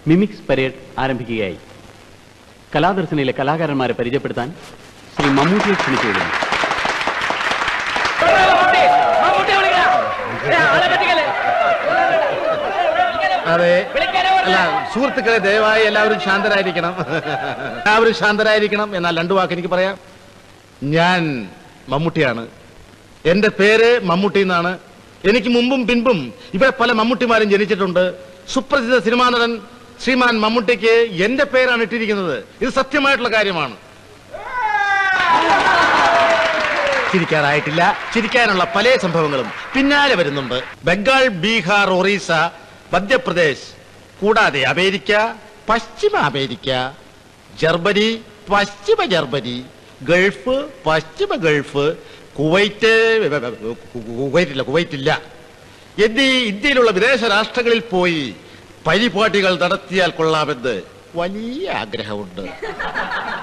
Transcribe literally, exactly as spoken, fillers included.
Mimics parade ആരംഭിക്കുകയായി. കലാദർശനയിലെ കലാകാരന്മാരെ പരിചയപ്പെടുത്താൻ ശ്രീ മമ്മൂട്ടിയെ ക്ഷണിച്ചുകൊള്ളുന്നു. അതെ, അല്ല സുഹൃത്തുക്കളെ, ദയവായി എല്ലാവരും ശാന്തരായിരിക്കണം. എല്ലാവരും ശാന്തരായിരിക്കണം. എന്നാൽ രണ്ടു വാക്ക് എനിക്ക് പറയാം. ഞാൻ മമ്മൂട്ടിയാണ്. എന്റെ പേര് മമ്മൂട്ടി എന്നാണ്. എനിക്ക് മുമ്പും പിൻപും ഇവിടെ പല മമ്മൂട്ടിമാരും ജനിച്ചിട്ടുണ്ട്. സുപ്രസിദ്ധ സിനിമാ നടൻ ശ്രീമാൻ മമ്മൂട്ടിക്ക് എന്റെ പേരാണ് ഇട്ടിരിക്കുന്നത്. ഇത് സത്യമായിട്ടുള്ള കാര്യമാണ്. ചിരിക്കാറായിട്ടില്ല. ചിരിക്കാനുള്ള പല സംഭവങ്ങളും പിന്നാലെ വരുന്നുണ്ട്. ബംഗാൾ, ബീഹാർ, ഒറീസ, മധ്യപ്രദേശ്, കൂടാതെ അമേരിക്ക, പശ്ചിമ അമേരിക്ക, ജർമ്മനി, പശ്ചിമ ജർമ്മനി, ഗൾഫ്, പശ്ചിമ ഗൾഫ്, കുവൈറ്റ്, കുവൈറ്റില്ല കുവൈറ്റില്ല എന്നീ ഇന്ത്യയിലുള്ള വിദേശ രാഷ്ട്രങ്ങളിൽ പോയി പരിപാടികൾ നടത്തിയാൽ കൊള്ളാമെന്ന് വലിയ ആഗ്രഹമുണ്ട്.